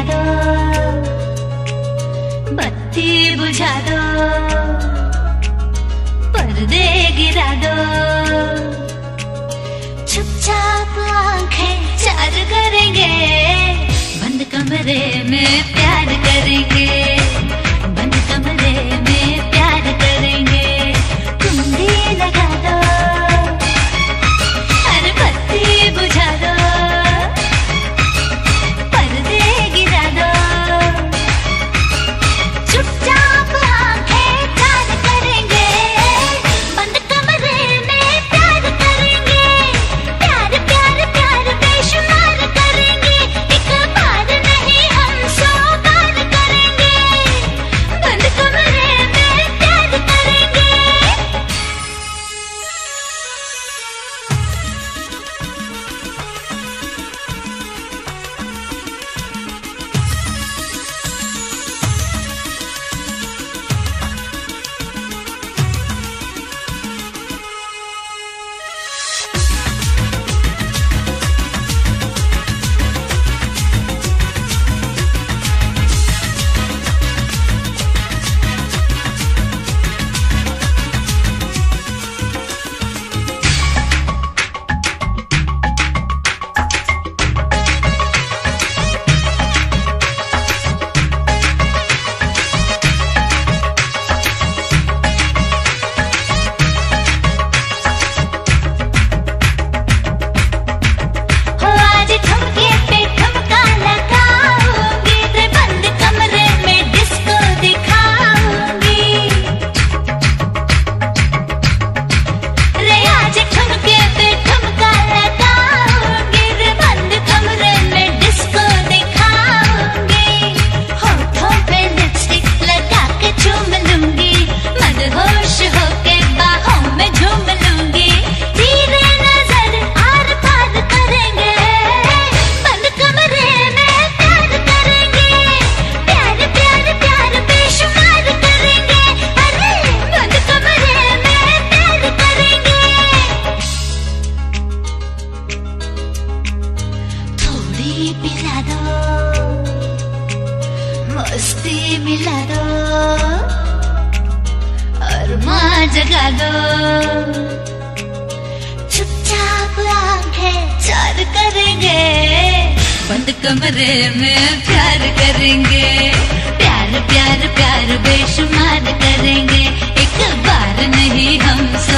दो, बत्ती बुझा दो, पर्दे गिरा दो, चुपचाप आंखें चार करेंगे, बंद कमरे में प्यार करेंगे, बंद कमरे में प्यार करेंगे। कुंडी लगा दो, अरे बत्ती बुझा दो, पर्दे गिरा दो, चुपचाप आंखें चार करेंगे, बंद कमरे में प्यार करेंगे, प्यार प्यार प्यार बेशुमार करेंगे, एक बार नहीं हम 100 बार करेंगे, बंद कमरे में प्यार करेंगे। पिला दो, मस्ती मिला दो, अरमां जगा दो, चुपचाप आंखें चार करेंगे, बंद कमरे में प्यार करेंगे, प्यार प्यार प्यार बेशुमार करेंगे, एक बार नहीं हम